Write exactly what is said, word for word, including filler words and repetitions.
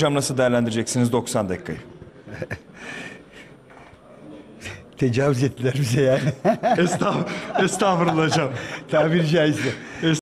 Hocam nasıl değerlendireceksiniz doksan dakikayı? Tecavüz ettiler bize yani. Estağfurullah, estağfurullah hocam. Tabiri caizse.